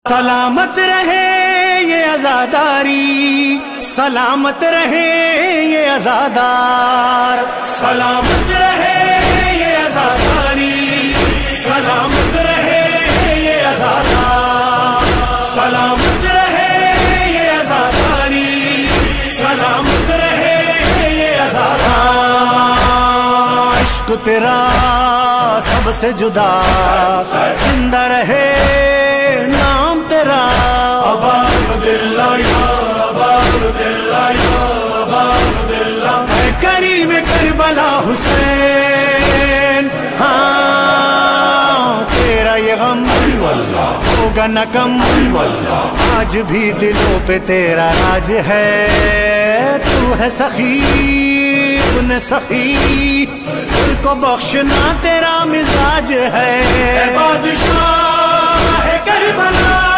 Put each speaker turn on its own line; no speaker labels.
سلامت رہے یہ عزاداری، سلامت رہے یہ عزادار، سلامت رہے یہ عزاداری، سلامت رہے یہ عزادار، سلامت رہے یہ عزاداری، سلامت رہے یہ عزادار۔ عشق تیرا سب سے جدا، زندہ رہے نام تیرا، عبداللہ یا عبداللہ یا عبداللہ، اے کریم کربلا حسین، ہاں تیرا یہ غم ہوگا نہ کم، آج بھی دلوں پہ تیرا راج ہے، تو ہے سخی ابن سخی، ان کو بخشنا تیرا مزاج ہے، اے بادشاہ ہے کربلا،